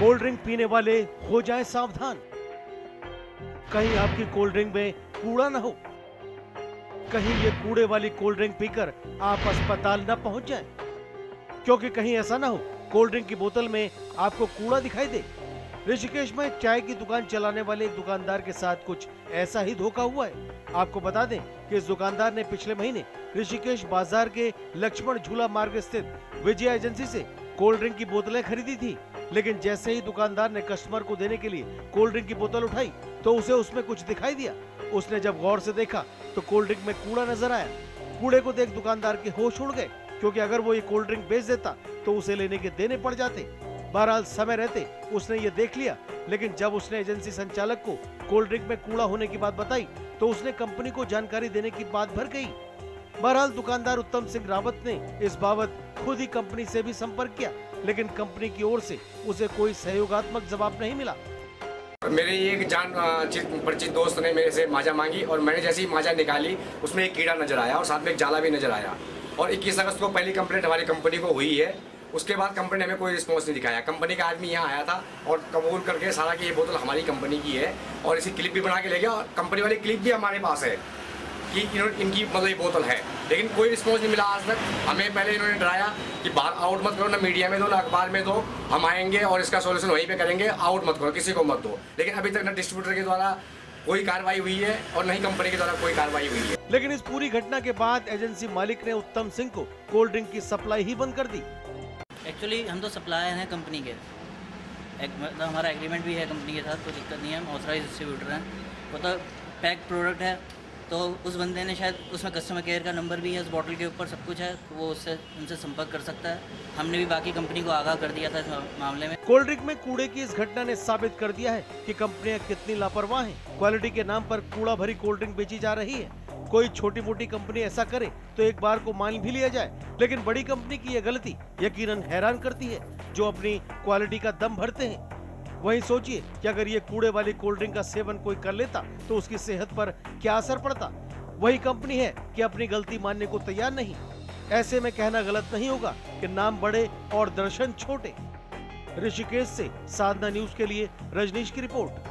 Cold drink पीने वाले हो जाएं सावधान, कहीं आपकी कोल्ड ड्रिंक में कूड़ा न हो, कहीं ये कूड़े वाली कोल्ड ड्रिंक पीकर आप अस्पताल न पहुंच जाएं, क्योंकि कहीं ऐसा ना हो कोल्ड ड्रिंक की बोतल में आपको कूड़ा दिखाई दे। ऋषिकेश में चाय की दुकान चलाने वाले एक दुकानदार के साथ कुछ ऐसा ही धोखा हुआ है। आपको बता दें कि इस दुकानदार ने पिछले महीने ऋषिकेश बाजार के लक्ष्मण झूला मार्ग स्थित विजया एजेंसी से कोल्ड ड्रिंक की बोतलें खरीदी थी, लेकिन जैसे ही दुकानदार ने कस्टमर को देने के लिए कोल्ड ड्रिंक की बोतल उठाई तो उसे उसमें कुछ दिखाई दिया। उसने जब गौर से देखा तो कोल्ड ड्रिंक में कूड़ा नजर आया। कूड़े को देख दुकानदार के होश उड़ गए, क्योंकि अगर वो ये कोल्ड ड्रिंक बेच देता तो उसे लेने के देने पड़ जाते। बहरहाल समय रहते उसने ये देख लिया, लेकिन जब उसने एजेंसी संचालक को कोल्ड ड्रिंक में कूड़ा होने की बात बताई तो उसने कंपनी को जानकारी देने की बात भर गई। बहरहाल दुकानदार उत्तम सिंह रावत ने इस बाबत खुद ही कंपनी से भी संपर्क किया, लेकिन कंपनी की ओर से उसे कोई सहयोगात्मक जवाब नहीं मिला। मेरे एक जान परिचित दोस्त ने मेरे से माजा मांगी और मैंने जैसे ही माजा निकाली उसमें एक कीड़ा नजर आया और साथ में एक जाला भी नजर आया। और 21 अगस्त को पहली कंप्लेंट हमारी कंपनी को हुई है। उसके बाद कंपनी ने हमें कोई रिस्पॉन्स नहीं दिखाया। कंपनी का आदमी यहाँ आया था और कबूल करके सारा कि ये बोतल हमारी कंपनी की है और इसी क्लिप भी बना के ले गया और कंपनी वाली क्लिप भी हमारे पास है कि इनकी मतलब ये बोतल है, लेकिन कोई रिस्पॉन्स नहीं मिला आज तक। हमें पहले इन्होंने डराया कि बाहर आउट मत करो, ना मीडिया में दो ना अखबार में दो, हम आएंगे और इसका सॉल्यूशन वहीं पे करेंगे, आउट मत करो, किसी को मत दो। लेकिन अभी तक ना डिस्ट्रीब्यूटर के द्वारा कोई कार्रवाई हुई है और नहीं कंपनी के द्वारा कोई कार्रवाई हुई है। लेकिन इस पूरी घटना के बाद एजेंसी मालिक ने उत्तम सिंह को कोल्ड ड्रिंक की सप्लाई ही बंद कर दी। एक्चुअली हम तो सप्लायर हैं कंपनी के, मतलब हमारा एग्रीमेंट भी है कंपनी के साथ, कोई दिक्कत नहीं है, हम ऑथराइज डिस्ट्रीब्यूटर हैं। वो तो पैक प्रोडक्ट है, तो उस बंदे ने शायद उसमें कस्टमर केयर का नंबर भी है, उस बॉटल के ऊपर सब कुछ है, तो वो उससे उनसे संपर्क कर सकता है। हमने भी बाकी कंपनी को आगाह कर दिया था इस मामले में। कोल्ड ड्रिंक में कूड़े की इस घटना ने साबित कर दिया है कि कंपनियां कितनी लापरवाह हैं। क्वालिटी के नाम पर कूड़ा भरी कोल्ड ड्रिंक बेची जा रही है। कोई छोटी मोटी कंपनी ऐसा करे तो एक बार को मान भी लिया जाए, लेकिन बड़ी कंपनी की यह गलती यकीनन हैरान करती है, जो अपनी क्वालिटी का दम भरते हैं। वहीं सोचिए कि अगर ये कूड़े वाली कोल्ड ड्रिंक का सेवन कोई कर लेता तो उसकी सेहत पर क्या असर पड़ता। वही कंपनी है कि अपनी गलती मानने को तैयार नहीं। ऐसे में कहना गलत नहीं होगा कि नाम बड़े और दर्शन छोटे। ऋषिकेश से साधना न्यूज के लिए रजनीश की रिपोर्ट।